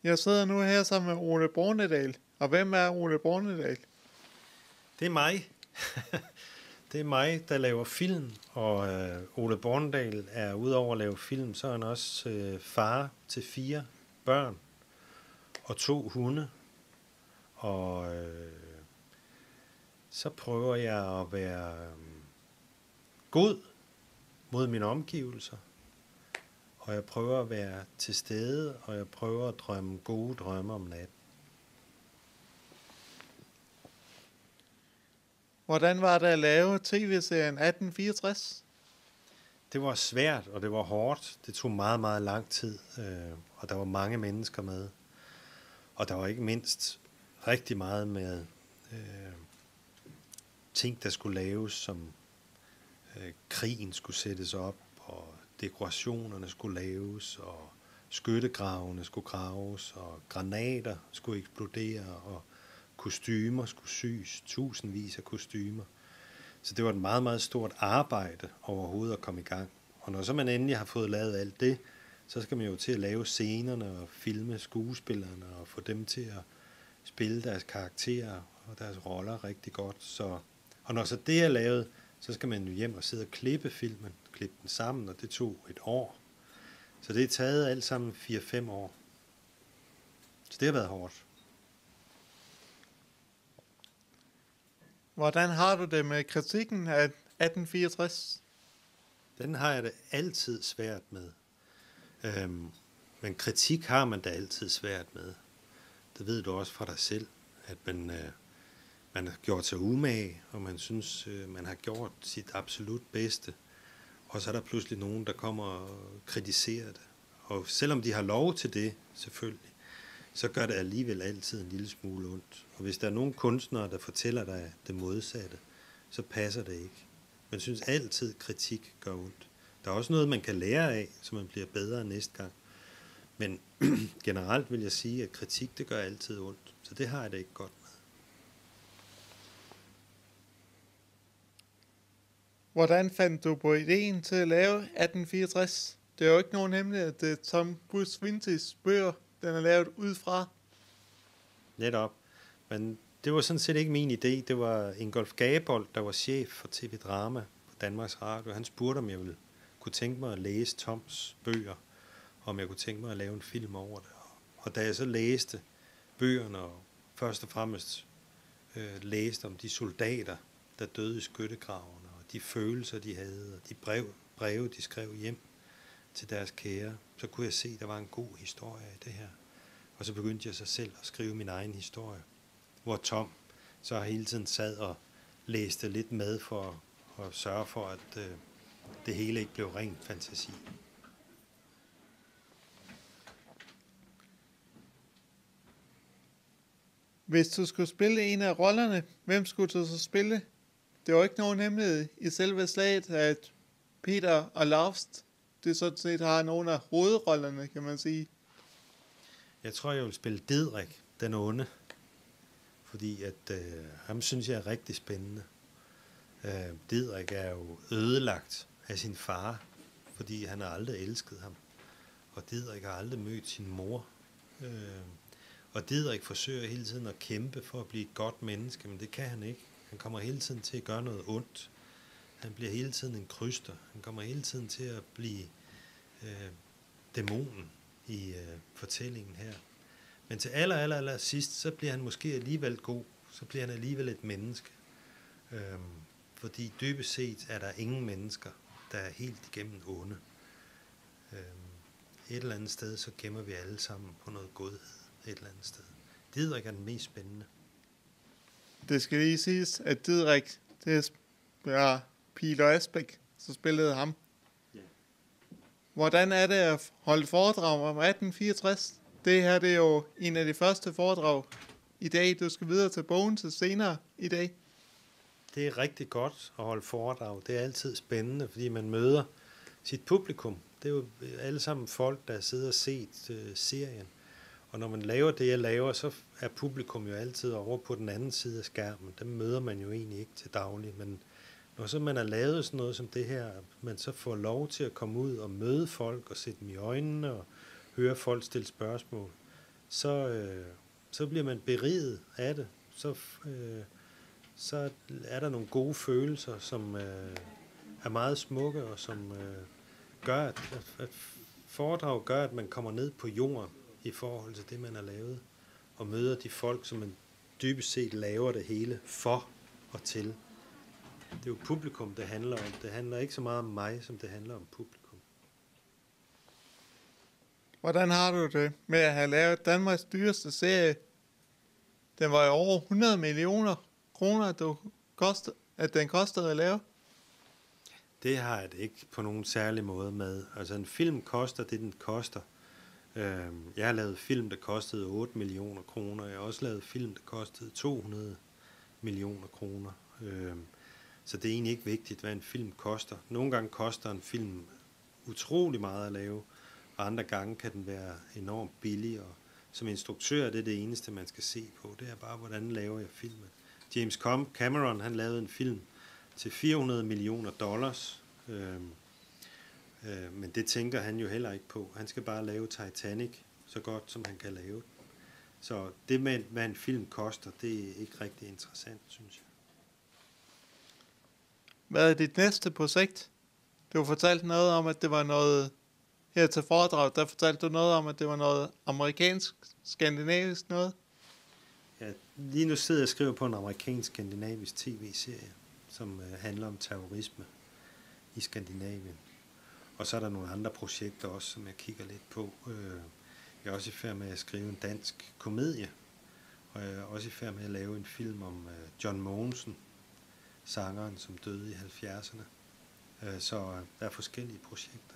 Jeg sidder nu her sammen med Ole Bornedal. Og hvem er Ole Bornedal? Det er mig. Det er mig, der laver film, og Ole Bornedal er udover at lave film, så er han også far til 4 børn og 2 hunde. Og så prøver jeg at være god mod mine omgivelser, og jeg prøver at være til stede, og jeg prøver at drømme gode drømme om natten. Hvordan var det at lave tv-serien 1864? Det var svært, og det var hårdt. Det tog meget, meget lang tid, og der var mange mennesker med. Og der var ikke mindst rigtig meget med ting, der skulle laves, som krigen skulle sættes op, og dekorationerne skulle laves, og skyttegravene skulle graves, og granater skulle eksplodere, og kostymer skulle sys, tusindvis af kostymer. Så det var et meget, meget stort arbejde overhovedet at komme i gang. Og når så man endelig har fået lavet alt det, så skal man jo til at lave scenerne og filme skuespillerne og få dem til at spille deres karakterer og deres roller rigtig godt. Og når så det er lavet, så skal man jo hjem og sidde og klippe filmen, klippe den sammen, og det tog et år. Så det er taget alt sammen 4-5 år. Så det har været hårdt. Hvordan har du det med kritikken af 1864? Den har jeg det altid svært med. Men kritik har man da altid svært med. Det ved du også fra dig selv, at man har gjort sig umage, og man synes, man har gjort sit absolut bedste. Og så er der pludselig nogen, der kommer og kritiserer det. Og selvom de har lov til det, selvfølgelig, så gør det alligevel altid en lille smule ondt. Og hvis der er nogle kunstnere, der fortæller dig det modsatte, så passer det ikke. Man synes altid, kritik gør ondt. Der er også noget, man kan lære af, så man bliver bedre næste gang. Men generelt vil jeg sige, at kritik, det gør altid ondt. Så det har jeg det ikke godt med. Hvordan fandt du på ideen til at lave 1864? Det er jo ikke nogen hemmelighed, at det er Tom Buk-Swientys bøger, den er lavet ud fra. Netop. Men det var sådan set ikke min idé. Det var Ingolf Gabold, der var chef for TV Drama på Danmarks Radio. Han spurgte, om jeg ville kunne tænke mig at læse Toms bøger, om jeg kunne tænke mig at lave en film over det. Og da jeg så læste bøgerne, og først og fremmest læste om de soldater, der døde i skyttegravene, og de følelser, de havde, og de breve, de skrev hjem til deres kære, så kunne jeg se, at der var en god historie i det her. Og så begyndte jeg så selv at skrive min egen historie, hvor Tom så hele tiden sad og læste lidt med for at sørge for, at det hele ikke blev ren fantasi. Hvis du skulle spille en af rollerne, hvem skulle du så spille? Det var ikke nogen hemmelighed i selve slaget, at Peter og Laust, det sådan set har nogle af hovedrollerne, kan man sige. Jeg tror, jeg vil spille Didrik, den onde, fordi at ham synes jeg er rigtig spændende. Didrik er jo ødelagt af sin far, fordi han har aldrig elsket ham. Og Didrik har aldrig mødt sin mor. Og Didrik forsøger hele tiden at kæmpe for at blive et godt menneske, men det kan han ikke. Han kommer hele tiden til at gøre noget ondt. Han bliver hele tiden en kryster. Han kommer hele tiden til at blive dæmonen i fortællingen her. Men til aller sidst, så bliver han måske alligevel god. Så bliver han alligevel et menneske. Fordi dybest set er der ingen mennesker, der er helt igennem onde. Et eller andet sted, så gemmer vi alle sammen på noget godhed. Et eller andet sted. Didrik er den mest spændende. Det skal lige siges, at Didrik, det er Peter Asbæk, så spillede ham. Yeah. Hvordan er det at holde foredrag om 1864? Det her det er jo en af de første foredrag i dag. Du skal videre til bogen til senere i dag. Det er rigtig godt at holde foredrag. Det er altid spændende, fordi man møder sit publikum. Det er jo alle sammen folk, der sidder og set serien. Og når man laver det, jeg laver, så er publikum jo altid over på den anden side af skærmen. Dem møder man jo egentlig ikke til daglig. Men når så man har lavet sådan noget som det her, man så får lov til at komme ud og møde folk og se dem i øjnene og høre folk stille spørgsmål, så bliver man beriget af det. Så er der nogle gode følelser, som er meget smukke, og som gør, at foredrag gør, at man kommer ned på jorden i forhold til det, man har lavet, og møder de folk, som man dybest set laver det hele for og til. Det er jo publikum, det handler om. Det handler ikke så meget om mig, som det handler om publikum. Hvordan har du det med at have lavet Danmarks dyreste serie? Den var jo over 100 millioner kroner, at den kostede at lave. Det har jeg det ikke på nogen særlig måde med. Altså en film koster det, den koster. Jeg har lavet film, der kostede 8 millioner kroner. Jeg har også lavet film, der kostede 200 millioner kroner. Så det er egentlig ikke vigtigt, hvad en film koster. Nogle gange koster en film utrolig meget at lave, og andre gange kan den være enormt billig. Og som instruktør det er det eneste, man skal se på. Det er bare, hvordan laver jeg filmen. James Cameron, han lavede en film til $400 millioner. Men det tænker han jo heller ikke på. Han skal bare lave Titanic så godt, som han kan lave. Så det med, hvad en film koster, det er ikke rigtig interessant, synes jeg. Hvad er dit næste projekt? Du fortalte noget om, at det var noget her til foredrag. Der fortalte du noget om, at det var noget amerikansk, skandinavisk noget. Ja, lige nu sidder jeg og skriver på en amerikansk-skandinavisk tv-serie, som handler om terrorisme i Skandinavien. Og så er der nogle andre projekter også, som jeg kigger lidt på. Jeg er også i færd med at skrive en dansk komedie, og jeg er også i færd med at lave en film om John Mogensen, sangeren, som døde i 70'erne. Så der er forskellige projekter.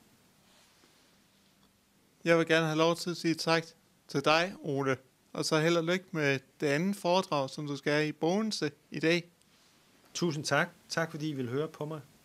Jeg vil gerne have lov til at sige tak til dig, Ole. Og så held og lykke med det andet foredrag, som du skal have i Bogense i dag. Tusind tak. Tak fordi I vil høre på mig.